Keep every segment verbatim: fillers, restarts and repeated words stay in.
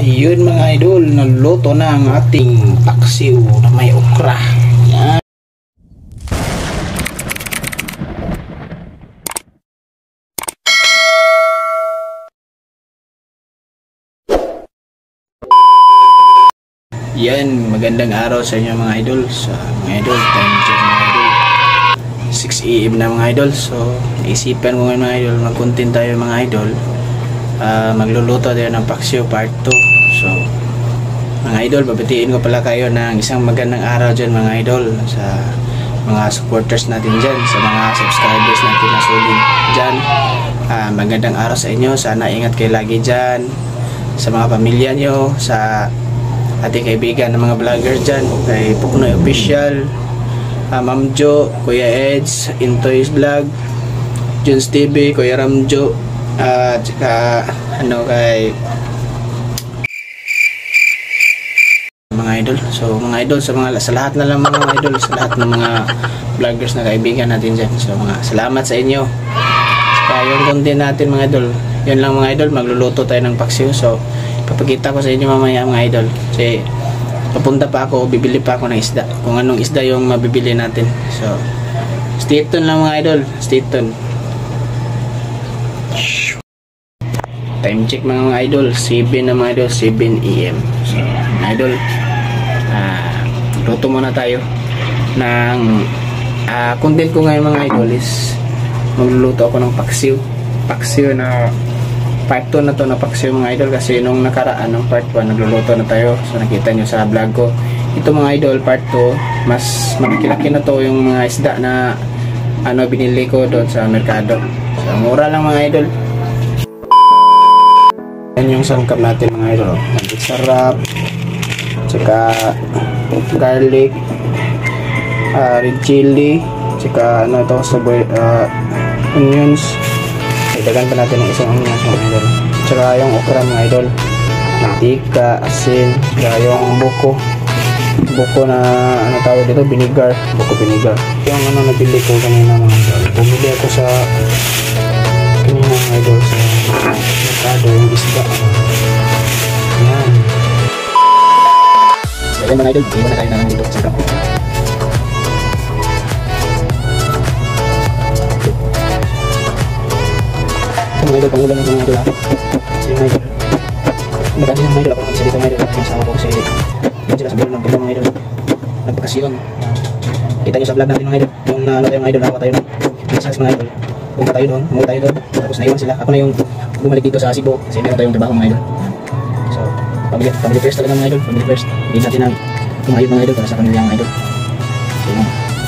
Ayun mga idol, naluto na ang ating paksiw na may okra. Yan. Yan, magandang araw sa inyo mga idol. Sa mga idol, time check mga idol, six A M na mga idol. So, naisipan ko ngayon mga idol, mag-content tayo mga idol. Uh, magluluto tayo ng paksiw part two. So, mga idol, babatiin ko pala kayo ng isang magandang araw dyan mga idol, sa mga supporters natin dyan, sa mga subscribers natin na solid dyan. Uh, magandang araw sa inyo. Sana ingat kayo lagi dyan, sa mga pamilya nyo, sa ating kaibigan ng mga vlogger dyan, kay Puknoy Official, uh, Ma'am Jo, Kuya Eds, Intoy's Vlog, Junes T V, Kuya Ramjo, at uh, saka ano kay mga idol. So mga idol, sa mga sa lahat na lang mga idol, sa lahat ng mga vloggers na kaibigan natin dyan, so mga salamat sa inyo. Saka yung content natin mga idol, yun lang mga idol, magluluto tayo ng paksiw. So papakita ko sa inyo mamaya mga idol, kasi papunta pa ako, bibili pa ako ng isda, kung anong isda yung mabibili natin. So stay tuned lang mga idol, stay tuned. Time check mga mga idol, seven na mga idol, seven A M So mga idol, uh, luto muna tayo ng uh, content ko ngayon mga idol is magluluto ako ng paksiw. Paksiw na part two na to na paksiw mga idol, kasi nung nakaraan ng part one nagluluto na tayo. So nakita nyo sa vlog ko. Ito mga idol, part two, mas malaki-laki na to yung mga isda na ano binili ko doon sa merkado. So mura lang mga idol. Yan yung sangkap natin mga idol, magic sarap, tsaka garlic, uh, red chili, tsaka ano to, saboy, uh, onions. Idagan pa natin ng isang onions mga idol, tsaka yung okra mga idol, mantika, asin, tsaka yung buko buko na ano tawag dito, vinegar, buko vinegar. Yung ano nabili ko kanina mga idol, bumili ako sa kanina mga idol sa merkado, yung isda. Yan. So yan mga idol, iwan na tayo na lang dito sa truck. So mga idol, pangulang ng mga idol ha. So yung mga idol, maganda yung mga idol, ako mag-isa dito mga idol, yung asawa ko kasi yan sila sa vlog ng mga idol, nagpakasyon. Kita nyo sa vlog natin mga idol, yung na ano tayo mga idol, nakuha tayo ng business mga idol. Punta tayo doon, umuwi tayo doon, tapos naiwan sila. Ako na yung bumalik dito sa Cebu kasi meron tayong trabaho mga idol. So, family, family first talaga mga idol, family first. Hindi natin ang tumayo mga idol para sa pamilya mga idol. So, yun.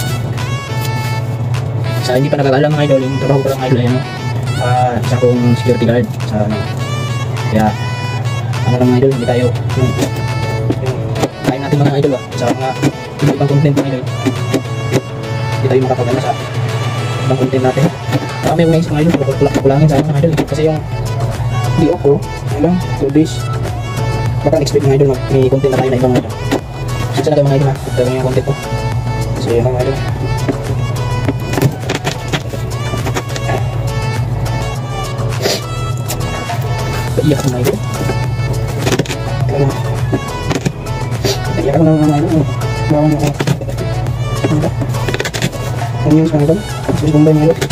Sa hindi pa nakakaalam mga idol, yung trabaho ko lang mga idol ay ano, uh, isa kong security guard sa ano. Kaya, ano lang mga idol, hindi tayo yung, yung kain natin mga idol ah, sa mga ibang content mga idol. Hindi tayo makapagana sa ibang content natin. Marami yung naisip mga idol, kulangin sa mga idol kasi yung di ako, ilang, two days baka expect mga idol mag may content na tayo na ibang mga idol. Sisa na tayo mga idol ha, ito lang yung content ko. So yun mga idol, paiyak mga idol, paiyak ako ng mga idol. Bawang mo ako ang news mga idol, sus bumbay mga idol.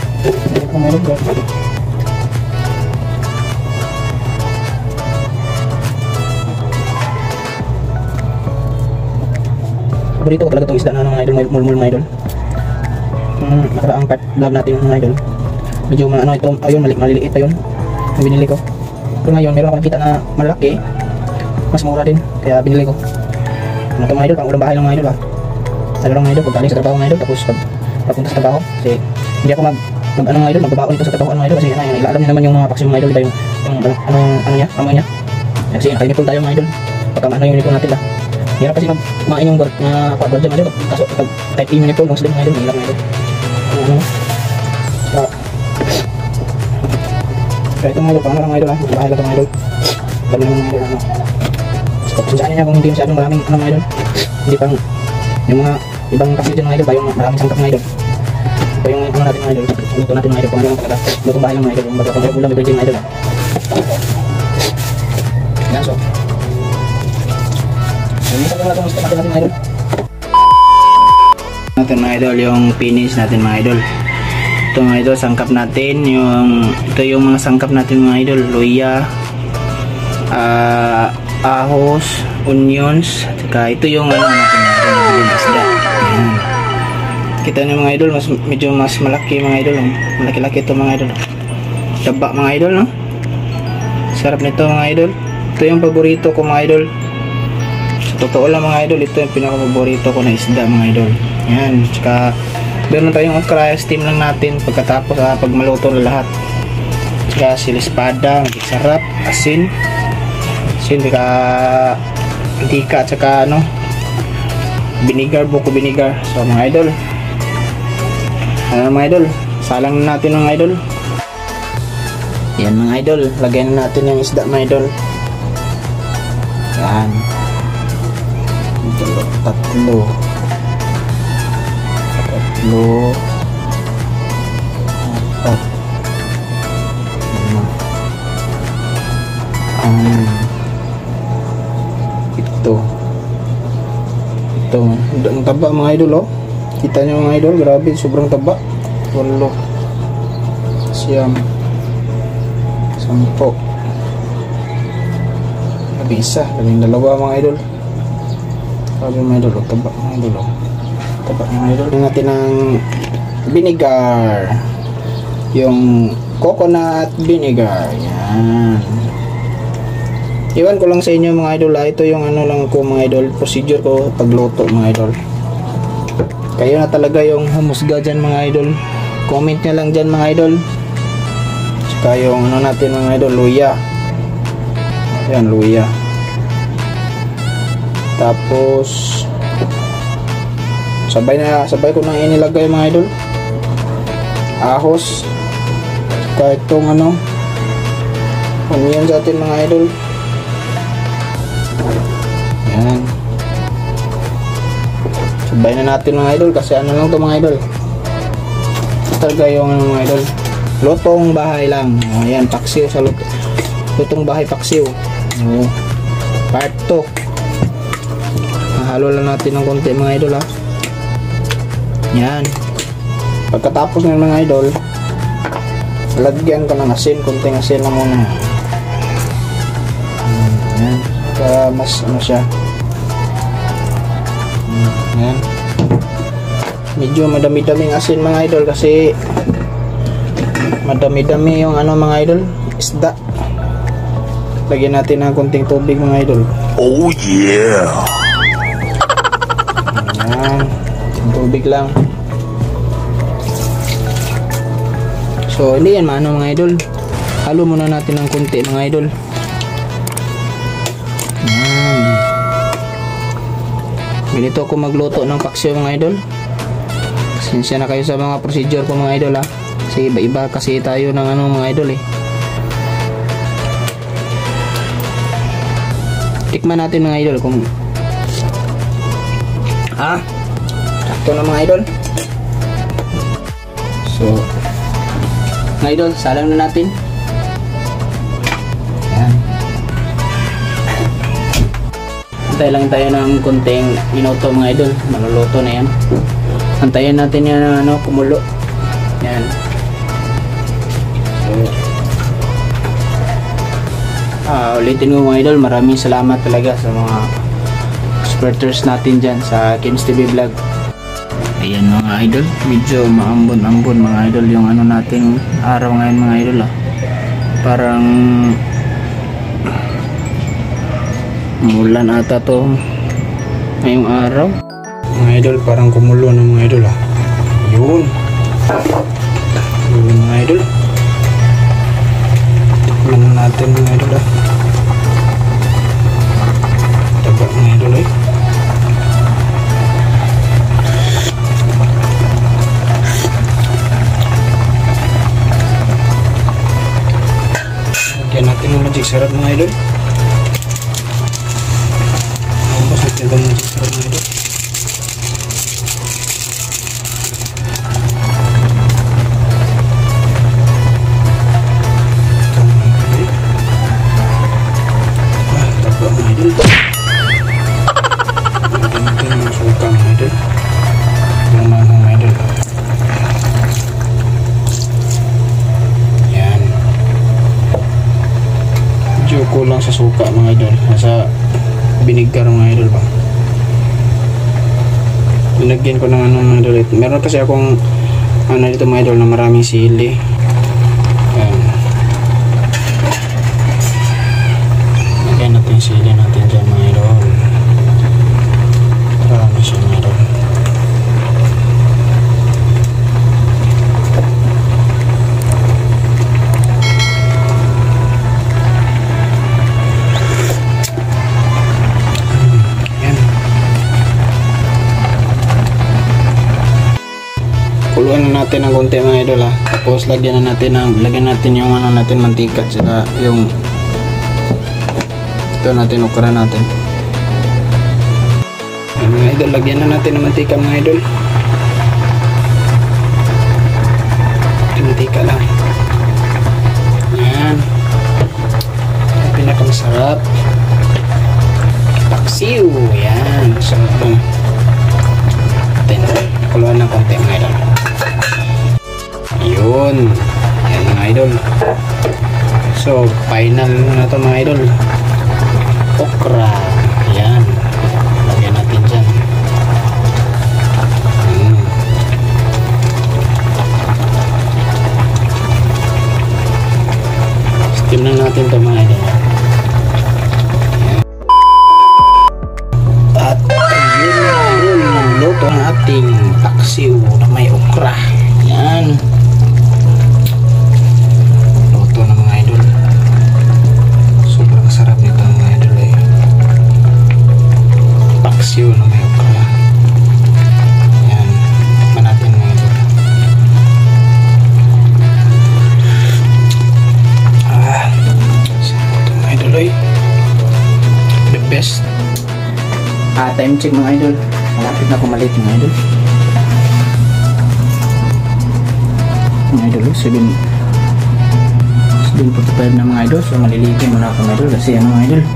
Paborito ko talaga itong isda na mga idol, mulmul mga idol. Hmm, nakaraang part vlog natin mga idol, medyo ano ito, ayun mali, maliliit pa yun yung binili ko. Pero ngayon meron akong nakita na malaki, mas mura din, kaya binili ko. Ano ito mga idol, pang ulang bahay lang mga idol ha. Sabi lang mga idol, pag galing sa trabaho mga idol, tapos pag papunta sa trabaho, kasi hindi ako mag mag ano mga idol, magbabaon ito sa trabaho mga idol, kasi ano, ilalam niyo naman yung mga paksiw mga idol, diba yung, yung ano, ano niya, amoy niya. Kasi naka-uniform tayo mga idol, pagka ano yung uniform natin ba. Hirap kasi mag-main yung guard, mga guard dyan mga idol, kaso pag type A uniform, long sleeve mga idol, hirap mga idol. Ano, ano. So, kaya ito mga idol, pang ano lang mga idol ha, bahay lang ito mga idol. Dami naman mga idol, ano. So, pagsasaan niya kung hindi masyadong maraming ano mga idol, hindi pang, yung mga ibang paksiw dyan mga idol, ba yung maraming sangkap mga idol. Ito yung ano natin mga idol, luto natin mga idol, kung ano lang talaga, lutong bahay lang mga idol, yung baga kung ulam, may virgin mga idol. Yan, so. Linisan ko na itong isda natin natin mga idol. Natin mga idol, yung finish natin mga idol. Ito mga idol, sangkap natin. Yung, ito yung mga sangkap natin mga idol. Luya, uh, ahos, onions. Saka ito yung ano natin mga idol. Yung isda. Yan. Kita nyo mga idol, mas, medyo mas malaki mga idol. Malaki-laki ito mga idol. Taba mga idol, no? Sarap nito mga idol. Ito yung paborito ko mga idol. Sa totoo lang mga idol, ito yung pinaka-paborito ko na isda mga idol. Yan. Tsaka meron tayong okra, steam lang natin pagkatapos ah, pag maluto na lahat. Tsaka silispada, magiging sarap, asin. Asin, bika antika, tsaka ano, vinegar, buko vinegar. So mga idol, ano mga idol, salang na natin mga idol. Yan mga idol, lagyan na natin yung isda mga idol. Yan. Dalawa, tatlo. Tatlo. Apat. Lima. Um, ito. Ito. Ang taba mga idol, oh. Kita nyo mga idol, grabe, sobrang taba. Walo. Siyam. Sampo. Labi isa, labing dalawa mga idol. Sabi mga idol, oh, taba mga idol, oh. Taba mga idol. Tingnan natin ang vinegar. Yung coconut vinegar. Yan. Iwan ko lang sa inyo mga idol, ah. Ito yung ano lang ko mga idol, procedure ko pagluto mga idol. Kayo na talaga yung humusga dyan mga idol. Comment nyo lang dyan mga idol. Tsaka yung ano natin mga idol, luya. Ayan, luya. Tapos sabay na, sabay ko nang inilagay mga idol. Ahos. Tsaka itong ano, onion sa atin mga idol. Ayan. Sabay na natin mga idol kasi ano lang to mga idol. Talaga yung ano, mga idol, lutong bahay lang. O, ayan, paksiw sa luto. Lutong bahay paksiw. O, part two. Halo lang natin ng konti mga idol, ha. Yan. Pagkatapos ng mga idol, lagyan ko ng asin, konting asin lang muna. Yan. Para mas ano siya. Yan. Medyo madami-daming asin mga idol kasi madami-dami yung ano mga idol, isda. Lagyan natin ng konting tubig mga idol. Oh yeah. Yan. Tubig lang. So hindi yan maano mga idol. Halo muna natin ng konti mga idol. Yan. Ganito ako magluto ng paksiw mga idol. Pasensya na kayo sa mga procedure ko mga idol, ha. Kasi iba-iba kasi tayo ng ano mga idol, eh. Tikman natin mga idol kung ah, sakto na mga idol. So mga idol, salang na natin. Yan. Antay lang tayo ng konting minuto mga idol. Maluluto na yan. Antayin natin yan na ano, kumulo. Yan. So, ah, ulitin ko mga idol, maraming salamat talaga sa mga supporters natin dyan sa Kim's T V Vlog. Ayan mga idol, medyo maambon-ambon mga idol yung ano natin araw ngayon mga idol, ah. Parang mulan ata to ngayong araw. Mga idol, parang kumulo ng mga idol, ah. Yun. Yun mga idol. Tikman natin mga idol, ah. Taba mga idol, eh. Lagyan natin ng magic syrup mga idol. Tapos natin ng magic syrup mga idol. medyo kulang sa suka mga idol, nasa binigar mga idol ba. Linagyan ko ng ano mga idol. Meron kasi akong ano dito mga idol na maraming sili. Ayan. Lagyan natin yung sili natin dyan mga idol. Marami siya mga idol. Kuluan na natin ng konti mga idol ha. Tapos lagyan na natin ng lagyan natin yung ano natin mantika, saka yung ito natin ukra natin. Ayan, mga idol, lagyan na natin ng mantika mga idol. Ito mantika lang. Ayan. Ang pinakamasarap. Paksiw. Ayan. So, um, kuluan ng konti mga idol. Yun. Yan mga idol. So, final na to mga idol. Okra. Yan. Lagyan natin dyan. Hmm. Steam na natin to mga idol. At ayun na idol. Luto ang ating paksiw na may okra. Yan. Paksiw na may okra. Yan. Tikman natin mga idol. Ah. Sarap ito mga idol ay. The best. Ah, time check mga idol. Malapit na kumalit mga idol. Mga idol, seven forty-five na mga idol. So maliligo muna ako mga idol kasi ano mga idol,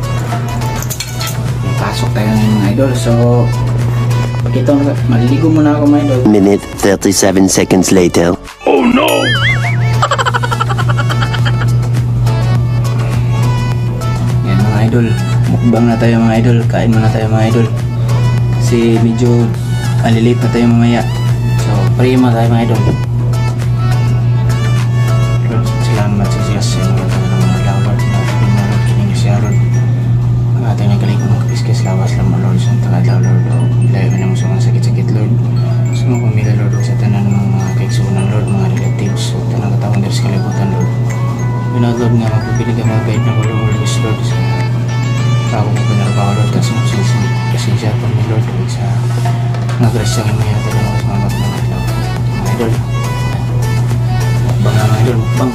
pasok tayo ngayon mga idol. So ito, maliligo muna ako mga idol. Minute thirty-seven seconds later. Oh no! Yan mga idol, mukbang na tayo mga idol. Kain muna tayo mga idol kasi medyo malilate na tayo mamaya. So pray muna tayo mga idol. Lord, salamat sa siya sa mga tayo ng mga lawad na pinarod kining siya Lord. Ang ating nagaling ng kapiskis lawas lang mo Lord sa tagadlaw Lord. Ilayo na mo sa mga sakit-sakit Lord. Sa mga pamilya Lord, sa tanan ng mga kaigsunan Lord, mga relatives, sa tanang katawang dari sa kalibutan Lord. Pinag Lord nga magpipilig ang mga guide na wala Lord is Lord. Bago mo pinarabawa Lord, kasi mo siya pa ni Lord sa mga grasyang may yata na mga mga mga Lord. Mga idol, mukbang na mga idol, mukbang.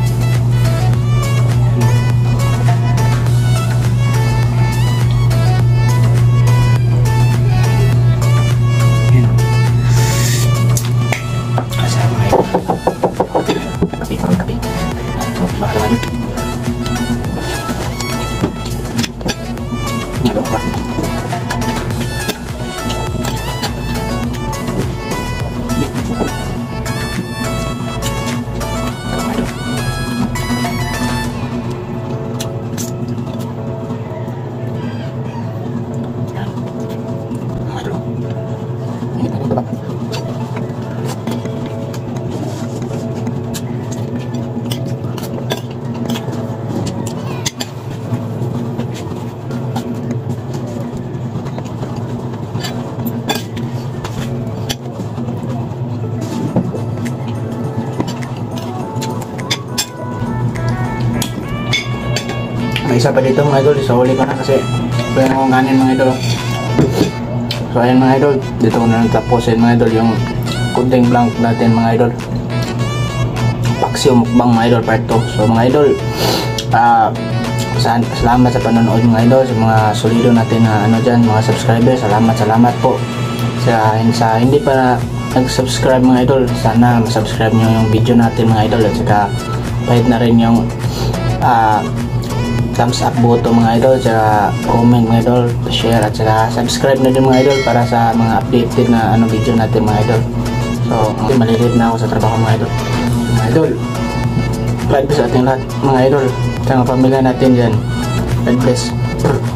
May isa pa dito mga idol, sa huli ko na kasi kaya na akong kanin mga idol. So ayan mga idol, dito ko na natapusin mga idol yung kunting blank natin mga idol. Paksiw mukbang mga idol part two. So mga idol, uh, salamat sa panonood mga idol, sa mga solido natin na ano dyan, mga subscribers. Salamat, salamat po. Sa, sa hindi pa nag-subscribe mga idol, sana masubscribe nyo yung video natin mga idol. At saka pahit na rin yung uh, thumbs up button mga idol, saka comment mga idol, share at saka subscribe na din mga idol para sa mga updated na ano video natin mga idol. So malilit na ako sa trabaho mga idol. Mga idol, like sa ating lahat mga idol, sa mga pamilya natin dyan. God bless.